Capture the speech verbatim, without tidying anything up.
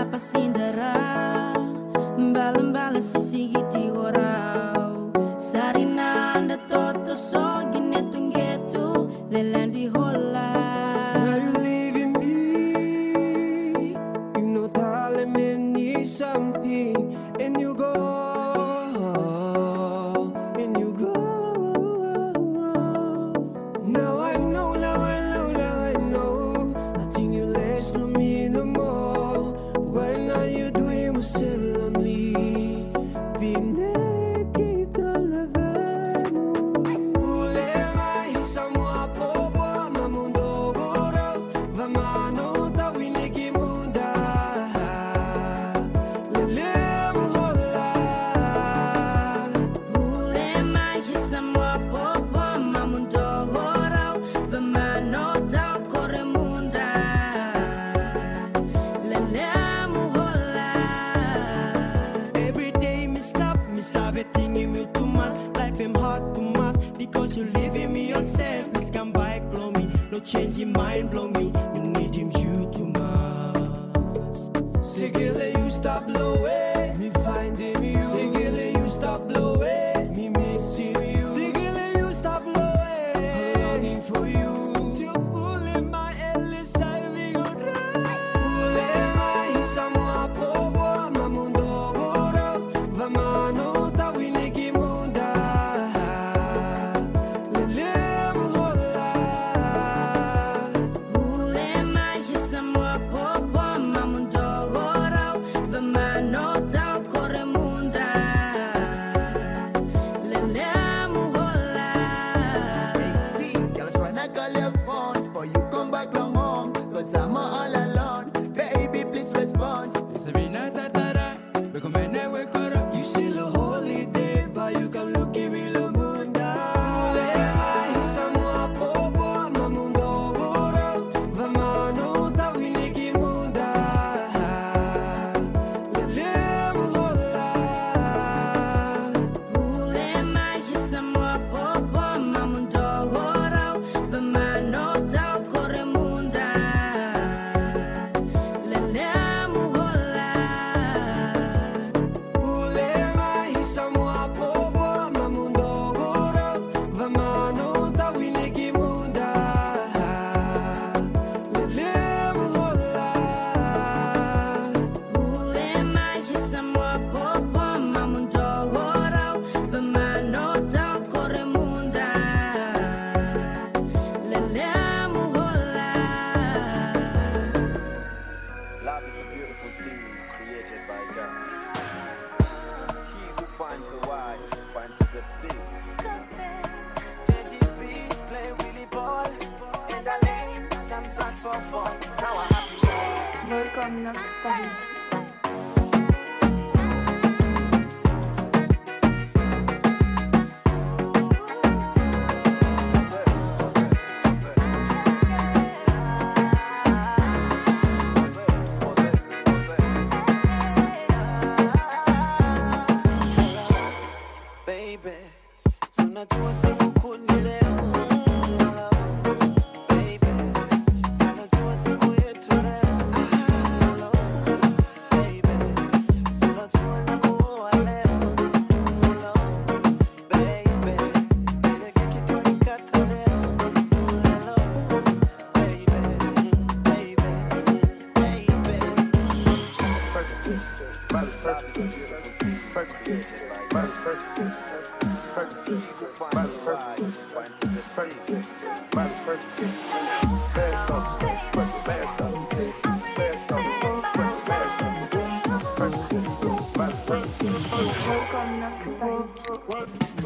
pasindara mbala-mbala sisigiti gorau sarina anda toto sogine tungetu lelandi hola. Now you leaving me, you know darling me need something, and you go, and you go. Now I know, now I know, now I know, I think you less love me no more. Why now you doing me so lonely? Vine kita levemos. Ulema hisamua popo mamundo goro vamano ta winiki munda. Lelemu hola. Ulema hisamua popo mamundo goro vamano ta koremunda. Lelemu hola. Every day me stop, me sabe thinking me too much. Life am hard too much because you leaving me yourself. Please come back, blow me. No change in mind, blow me. Me need him you too much. Say girl, you stop blowing. Me finding you. Say girl, you stop blowing. Me missing you. Say girl, you stop blowing. I'm longing for you. You pulling my endless side, we go right. Pulling my hisamua popo mamundo goro vamano ta winiki munda. Lelemu hola. Ulema hisamua popo mamundo goro vamano ta koremunda. Lelemu hola. Hey, T, girl, tryna call your phone before you come back long home. Cause I'm all alone. Baby, please respond. Sabina tatara, bekomene wekora. You still a holiday, but you can look at me la munda. Ulema hisamua popo mamundo goro vamano ta winiki munda. Lelemu hola. Ulema hisamua popo mamundo goro vamano ta koremunda. Lelemu hola. Ulema hisamua popo mamundo goro vamano ta winiki munda. Lelemu hola. Ulema hisamua popo mamundo goro vamano ta koremunda. Lelemu hola. Love is a beautiful thing created by God. He who finds a wife finds a good thing. Teddy B play Willy Ball and I lane some saxophone. Now a happy day. Welcome next time. Baby, so najua siku ni leo. Baby, so najua siku yetu leo. Baby, so najua nakuoa leo. Baby, ile keki tulikata leo. Baby, baby, baby. Percocet, Percocet, Percocet, Percocet, Percocet, Percocet, Percocet, Percocet, fast up, fast up, fast up, fast up, Percocet, Percocet. Welcome next time.